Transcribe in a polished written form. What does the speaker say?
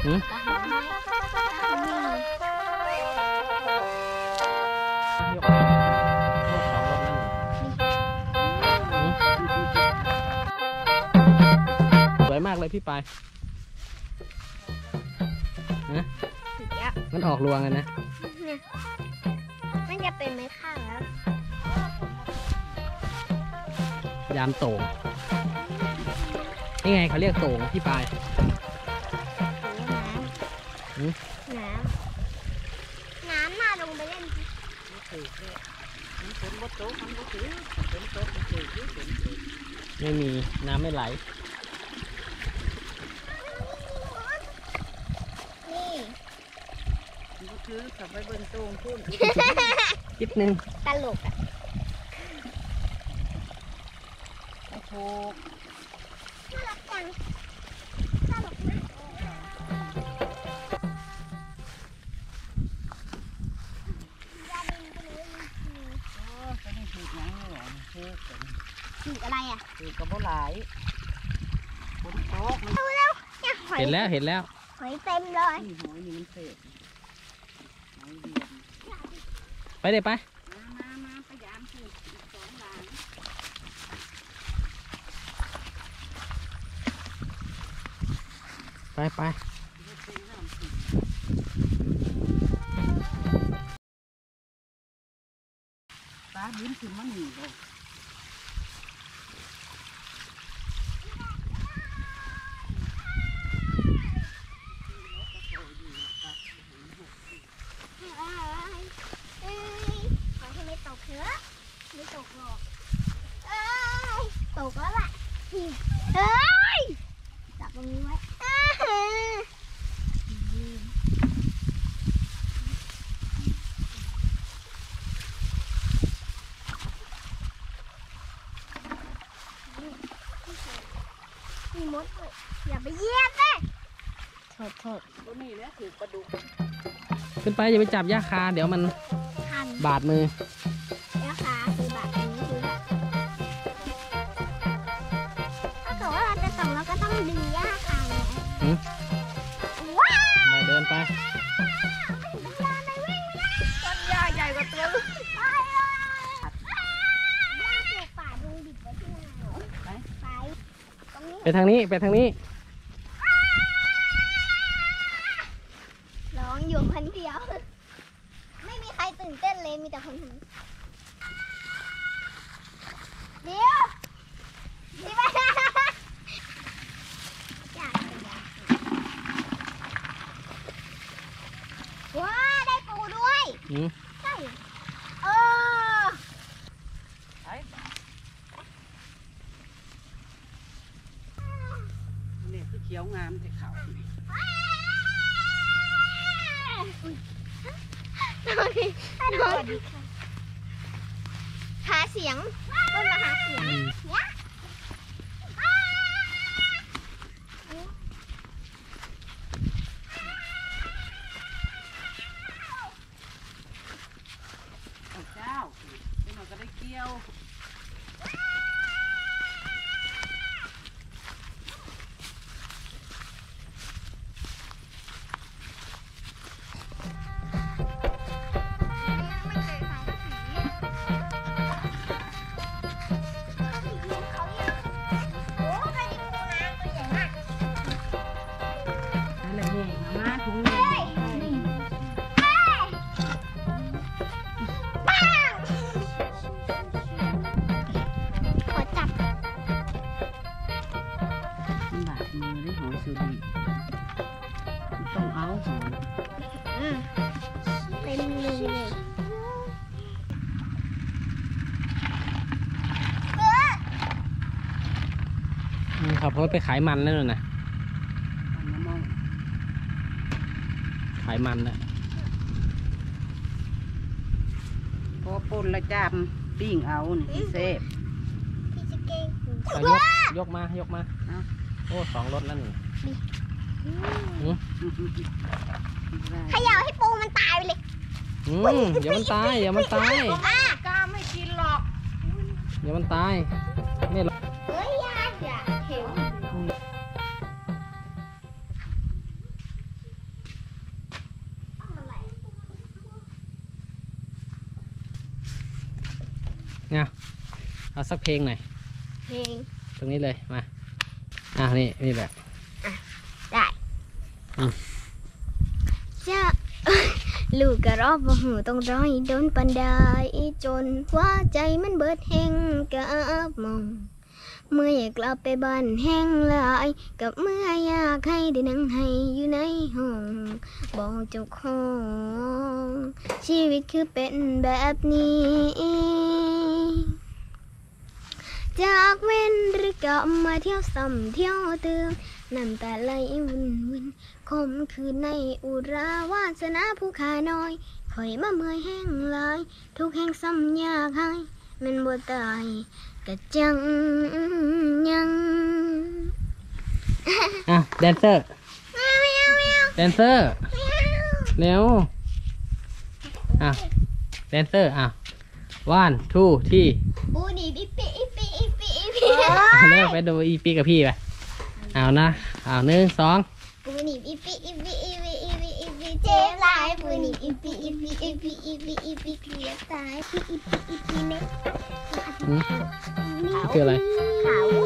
หืมสวยมากเลยพี่ปายนะมันออกรวงกันนะมันจะเป็นไม้ข้างแล้วยามโต่งนี่ไงเขาเรียกโต่งพี่ปายน้ำมาลงไปเล่นไม่มีน้ำไม่ไหลนี่คือขับไปเบิ้งโต่งพุ่นนิดนึงตลกอ่ะโอ้โหน่ารักจังตลกมากถืออะไรอ่ะถือกระบอกหลายฝนตกเห็นแล้วเห็นแล้วหอยเต็มเลยหอยนี่มันเศษไปเลยไปมาพยายามถือสองหลังไปปลาบินขึ้นมาหนีเลยไม่ตกหรอกตกแล้วล่ะเฮ้ยจับตรงนี้ไว้มีมดเลยอย่าไปเหยียบเลยโทษตัวนี้เนี่ยถือปลาดุกขึ้นไปอย่าไปจับหญ้าคาเดี๋ยวมันบาดมือหญ้าคาคือบาดนี้คือถ้าเกิดว่าเราจะส่งเราก็ต้องดึงหญ้าคาไงว้าวไปเดินไปต้นหญ้าใหญ่กว่าตัวลูกไปทางนี้ไปทางนี้ร้องอยู่คนเดียวไม่มีใครตื่นเต้นเลยมีแต่คนหูเดี๋ยวนี่ไปอยากว้าได้ปูด้วยใช่เนี่ยคือเขียวงามแต่เขาหาเสียงต้นมาหาเสียงเนี่ยเจ้าเดี๋ยวมันก็ได้เกี่ยวต้องเอาหอยเต็มเลยขับรถไปขายมันแล้วนะขายมันนะพอป่นละจามปิ้งเอานี่เซฟพี่จะเก่งยกมโอ้2 รถแล้วนี่เขย่าให้ปูมันตายไปเลยอย่ามันตายกล้าไม่กินหรอกอย่ามันตายนี่หรอเฮ้ยอย่าเข็มเอาสักเพลงหน่อยเพลงตรงนี้เลยมานี่แหละได้อืมจะลูกกะรอบบ่หูต้องรอให้โดนปันไดจนหัวใจมันเบิดแห้งกับมอง เมื่ออยากกลับไปบ้านแห้งหลายกับเมื่ออยากให้ได้นั่งให้อยู่ในห้องบอกเจ้าของชีวิตคือเป็นแบบนี้ จากเว้นหรือกลับมาเที่ยวซ้ำเที่ยวเติมน้ำตาไหลวุ่นคมคืนในอุราวาสนาผู้ขาน้อยคอยมาเมื่อยแห้งหลายทุกแห่งซ้ำยากให้มันบ่ตายกะจังยังแดนเซอร์แดนเซอร์เร็วแดนเซอร์1 2 ที่บูดีอีปีอีปีอีปีอีปีเร็วไปดูอีปีกับพี่ไปเอานะ1 2 ปูนิบอีปีอีปีอีปีอีปีอีปีเจ็บหลายปูนิบอีปีอีปีอีปีอีปีอีปีเกลียดตายอีปีอีปีเล็กคืออะไรขาว